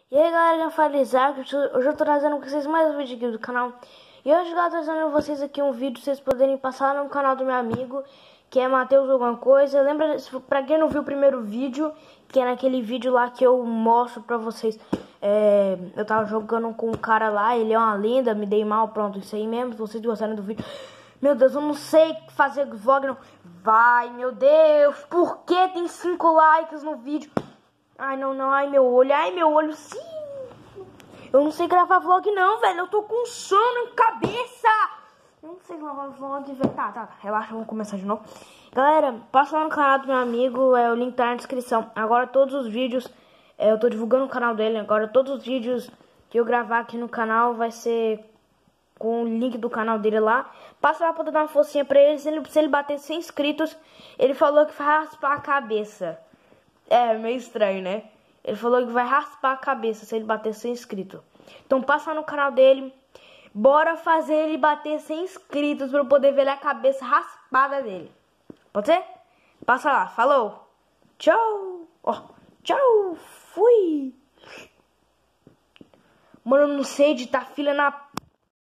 E aí galera, quem fala é Isaac, hoje eu tô trazendo com vocês mais um vídeo aqui do canal. E hoje galera, tô trazendo vocês aqui um vídeo, vocês poderem passar no canal do meu amigo, que é Matheus alguma coisa. Lembra, pra quem não viu o primeiro vídeo, que é naquele vídeo lá que eu mostro pra vocês, eu tava jogando com um cara lá, ele é uma lenda, me dei mal, pronto, isso aí mesmo. Se vocês gostaram do vídeo, meu Deus, eu não sei fazer vlog não. Vai, meu Deus, por que tem 5 likes no vídeo? Ai, não, ai, meu olho, sim. Eu não sei gravar vlog não, velho, eu tô com sono em cabeça. Eu não sei gravar vlog, velho. Tá, relaxa, vamos começar de novo. Galera, passa lá no canal do meu amigo, o link tá na descrição. Agora todos os vídeos, eu tô divulgando o canal dele. Agora todos os vídeos que eu gravar aqui no canal vai ser com o link do canal dele lá. Passa lá pra dar uma forcinha pra ele. Se ele bater 100 inscritos, ele falou que vai raspar a cabeça. É, meio estranho, né? Ele falou que vai raspar a cabeça se ele bater 100 inscritos. Então passa no canal dele. Bora fazer ele bater 100 inscritos pra eu poder ver a cabeça raspada dele. Pode ser? Passa lá, falou. Tchau. Ó, tchau. Fui. Mano, eu não sei editar filha na